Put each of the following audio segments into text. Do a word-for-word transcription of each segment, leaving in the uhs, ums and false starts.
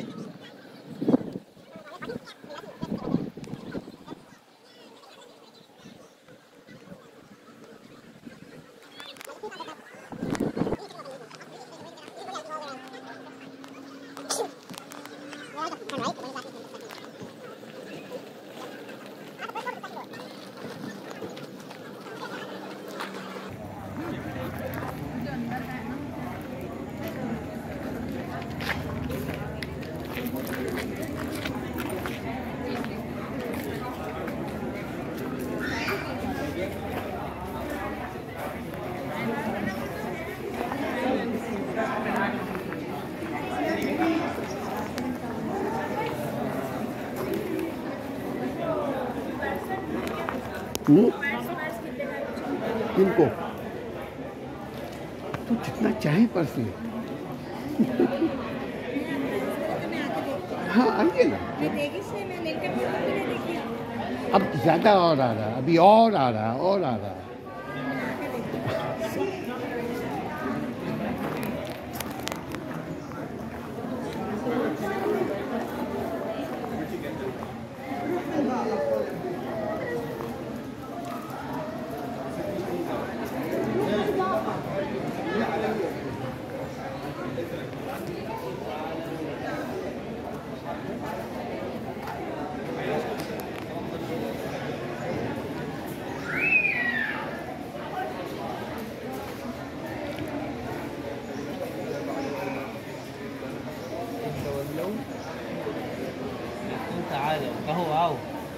किनको तो जितना चाहे पर्स ले। हाँ आइए ना। अब ज़्यादा और आ रहा है, अभी और आ रहा है और आ रहा है। تعالوا قهوة أو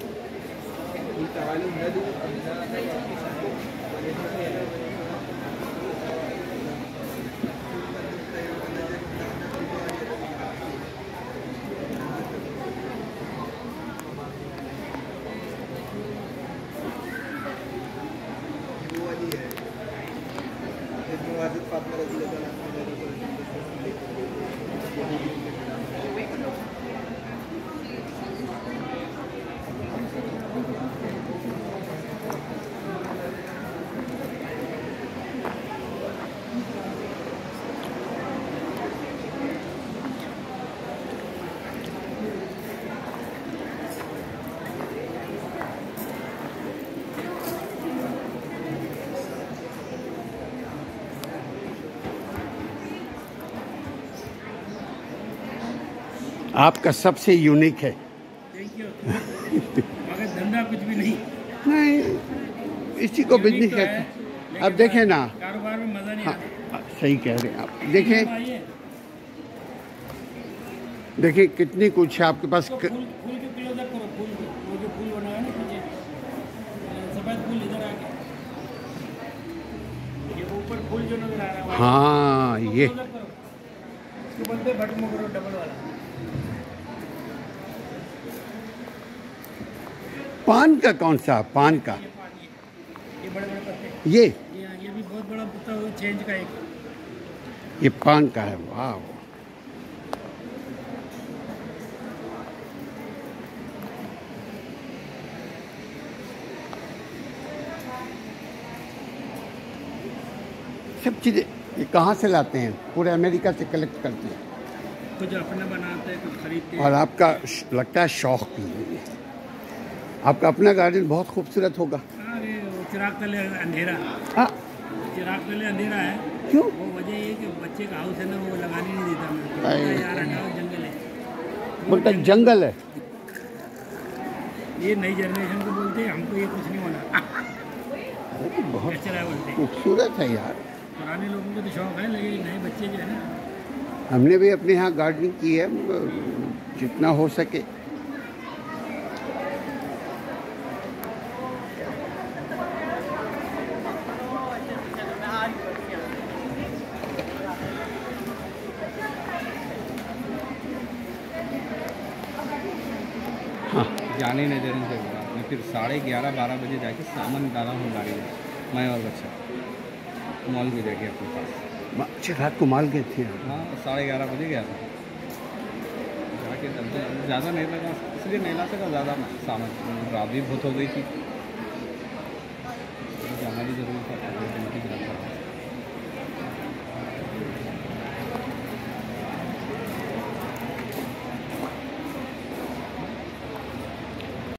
आपका सबसे यूनिक है। Thank you. मगर धंधा कुछ भी नहीं नहीं, इसी को बिजनेस कहते हैं। अब देखें ना, कारोबार में मजा नहीं आता। हाँ सही कह रहे हैं आप। देखें देखिए कितनी कुछ है आपके पास। फूल फूल के क्लोज अप करो, फूल वो जो फूल बनाया ना पीछे सफेद फूल इधर आके, ये ऊपर फूल जो नजर आ रहा है हाँ ये इसको बोलते हैं बटन करो डबल वाला। पान का कौन सा पान का? ये पान ये ये बड़े बड़े पत्ते ये ये ये भी बहुत बड़ा पत्ता है चेंज का एक। ये पान का है। वाह सब चीज़ें ये कहाँ से लाते हैं? पूरे अमेरिका से कलेक्ट करते हैं। कुछ अपना बनाते हैं, कुछ खरीदते हैं। और आपका लगता है शौक भी है। आपका अपना गार्डन बहुत खूबसूरत होगा। अरे चिराग तले अंधेरा। हाँ चिराग तले अंधेरा है। क्यों? वो वजह ये कि बच्चे का हाउस है ना, वो लगाने नहीं देता मैं। यार हटाओ, जंगल है। बोलता जंगल है। ये नई जनरेशन को बोलते हैं, हमको ये कुछ नहीं होना। बहुत बोलते हैं खूबसूरत है यार। पुराने लोगों को तो शौक है, लेकिन नए बच्चे जो है ना। हमने भी अपने यहाँ गार्डनिंग की है जितना हो सके। हाँ जाने नहीं देने से मैं फिर साढ़े ग्यारह बारह बजे जाके सामान डाला हूँ गाड़ी में, मैं और बच्चा मॉल भी जाके अपने पास। अच्छा रात को माल गए थे? हाँ साढ़े ग्यारह बजे गया था जाके, ज़्यादा नहीं लगा इसलिए नहीं ला सका ज़्यादा सामान, रात भी बहुत हो गई थी, जाना भी जरूरी था।